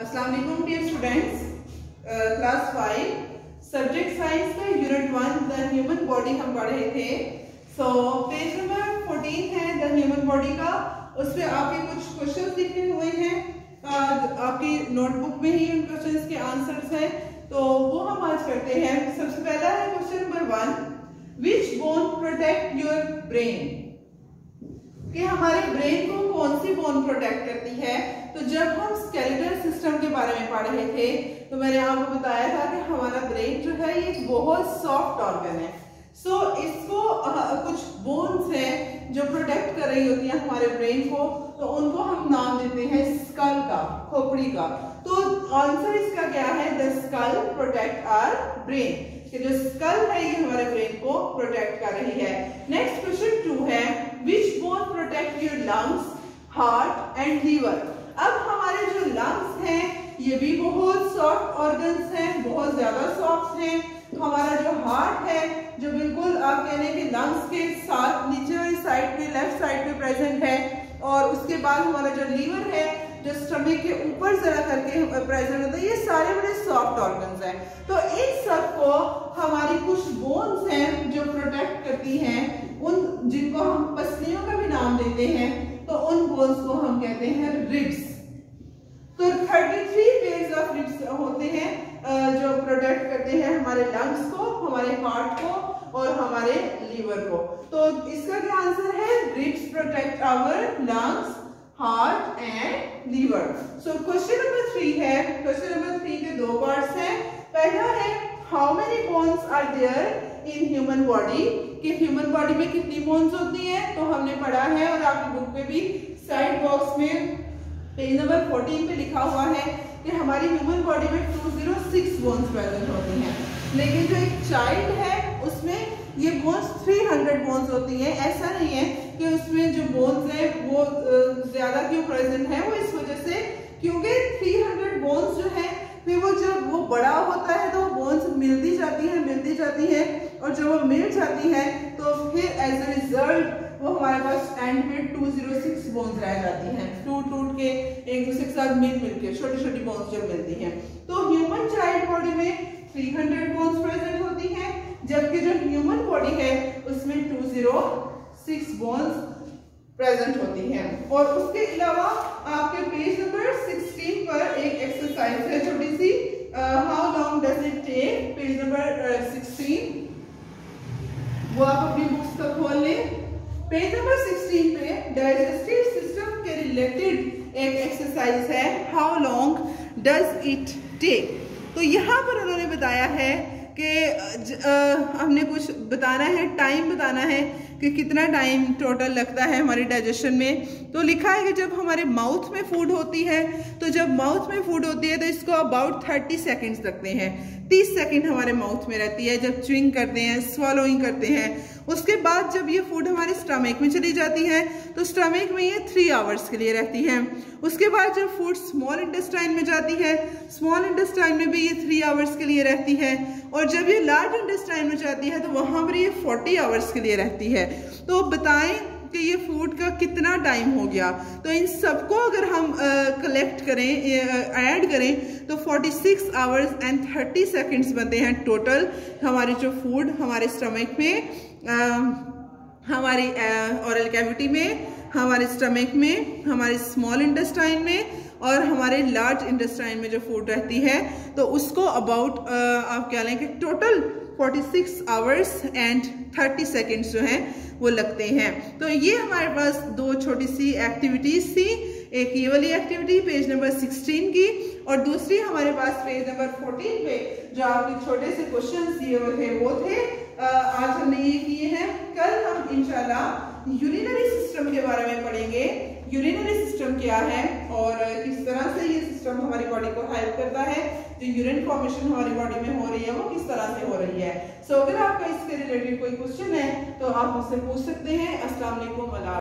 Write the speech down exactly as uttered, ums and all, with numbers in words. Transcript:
अस्सलाम वालेकुम dear students, class five subject science का unit one the human body हम पढ़ रहे थे। सो पेज नंबर फोर्टीन है द ह्यूमन बॉडी का। उस पे आपके कुछ क्वेश्चंस लिखे हुए हैं, uh, आपकी नोटबुक में ही उन क्वेश्चंस के आंसर्स हैं, तो वो हम आज करते हैं। सबसे पहला है question number one, which bone protect your brain, कि हमारे ब्रेन को कौन सी बोन प्रोटेक्ट करती है। तो जब हम स्केलेटल सिस्टम के बारे में पढ़ रहे थे तो मैंने आपको बताया था कि हमारा ब्रेन जो है ये बहुत सॉफ्ट ऑर्गन है। सो so, इसको आ, कुछ बोन्स हैं जो प्रोटेक्ट कर रही होती है हमारे ब्रेन को, तो उनको हम नाम देते हैं स्कल का, खोपड़ी का। तो आंसर इसका क्या है, the skull protect our brain, कि जो स्कल है ये हमारे ब्रेन को प्रोटेक्ट कर रही है। नेक्स्ट क्वेश्चन टू है, which bone protect your lungs, heart and liver. अब हमारे जो लंग्स हैं ये भी बहुत सॉफ्ट ऑर्गन्स हैं, बहुत ज्यादा सॉफ्ट हैं। हमारा जो हार्ट है जो बिल्कुल आप कह लें कि लंग्स के साथ नीचे वाली साइड पे, लेफ्ट साइड पे प्रेजेंट है। और उसके बाद हमारा जो लीवर है जो स्टमक के ऊपर जरा करके प्रेजेंट होता है। ये सारे बड़े सॉफ्ट ऑर्गन्स हैं। तो इन सबको हमारी कुछ बोन्स हैं जो प्रोटेक्ट करती हैं, उन जिनको हम पसलियों का भी नाम देते हैं, तो उन बोन्स को हम कहते हैं रिब्स। तो तैंतीस पेयर्स ऑफ रिब्स होते हैं जो प्रोटेक्ट करते हैं हमारे लंग्स को, हमारे हार्ट को और हमारे लीवर को। तो इसका क्या आंसर है, ribs protect our lungs, heart and liver. So question number three है, क्वेश्चन नंबर थ्री के दो पार्ट्स हैं। पहला है, how many bones are there in human body, कि ह्यूमन बॉडी में कितनी बोन्स होती हैं। तो हमने पढ़ा है और आपकी बुक में भी साइड बॉक्स में पेज नंबर फोर्टीन पे लिखा हुआ है कि हमारी ह्यूमन बॉडी में दो सौ छह बोन्स प्रेजेंट होती हैं। लेकिन जो एक चाइल्ड है उसमें ये बोन्स तीन सौ बोन्स होती हैं। ऐसा नहीं है कि उसमें जो बोन्स है वो ज्यादा क्यों प्रेजेंट है, वो इस वजह से क्योंकि तीन सौ बोन्स जो है फिर वो जब वो बड़ा होता है तो बोन्स मिलती जाती है मिलती जाती है और जब वो मिल जाती है तो फिर एज ए रिजल्ट वो हमारे पास एंड में दो सौ छह बोन्स रह जाती हैं, टूट टूट के एक दूसरे के साथ मिल मिल के छोटी छोटी बोन्स जब मिलती हैं। तो ह्यूमन चाइल्ड बॉडी में तीन सौ बोन्स प्रेजेंट होती हैं, जबकि जो ह्यूमन बॉडी है उसमें दो सौ छह बोन्स प्रेजेंट होती हैं। और उसके अलावा आपके पेज नंबर सोलह पर एक एक्सरसाइज है छोटी सी, how long does it take, page number सोलह, वो आप अपनी बुक्स का खोल लें। पेज नंबर सोलह पे डाइजेस्टिव सिस्टम के रिलेटेड एक एक्सरसाइज है, how long does it take. तो यहाँ पर उन्होंने बताया है कि हमने कुछ बताना है, टाइम बताना है कि कितना टाइम टोटल लगता है हमारी डाइजेशन में। तो लिखा है कि जब हमारे माउथ में फूड होती है, तो जब माउथ में फूड होती है तो इसको अबाउट तीस सेकंड्स लगते हैं। तीस सेकंड हमारे माउथ में रहती है जब च्युइंग करते हैं, स्वॉलोइंग करते हैं। उसके बाद जब ये फूड हमारे स्टमक में चली जाती है तो स्टमक में ये थ्री आवर्स के लिए रहती है। उसके बाद जब फूड स्मॉल इंटेस्टाइन में जाती है, स्मॉल इंटेस्टाइन में भी ये थ्री आवर्स के लिए रहती है। और जब ये लार्ज इंटेस्टाइन में जाती है तो वहां पर ये फोर्टी आवर्स के लिए रहती है। तो बताएं कि ये फूड का कितना टाइम हो गया। तो इन सबको अगर हम कलेक्ट करें, ऐड करें तो छियालीस आवर्स एंड तीस सेकंड्स बनते हैं टोटल हमारे जो फूड हमारे स्टमक में, आ, हमारी ओरल कैविटी में, हमारे स्टमक में, हमारे स्मॉल इंटेस्टाइन में और हमारे लार्ज इंटेस्टाइन में जो फूड रहती है, तो उसको अबाउट आप क्या लें कि टोटल छियालीस आवर्स एंड तीस सेकंड्स जो हैं वो लगते हैं। तो ये हमारे पास दो छोटी सी एक्टिविटीज थी, एक ये वाली एक्टिविटी पेज नंबर सोलह की, और दूसरी हमारे पास पेज नंबर चौदह पे जो आपके छोटे से क्वेश्चन दिए हुए थे वो थे। आज हमने ये किए हैं। कल हम इंशाल्लाह यूरिनरी सिस्टम के बारे में पढ़ेंगे। यूरिनरी सिस्टम क्या है और किस तरह से ये सिस्टम हमारी बॉडी को हेल्प करता है, जो यूरिन फॉर्मेशन हमारी बॉडी में हो रही है वो किस तरह से हो रही है। सो so, अगर आपका इसके रिलेटेड कोई क्वेश्चन है तो आप मुझसे पूछ सकते हैं। अस्सलाम वालेकुम।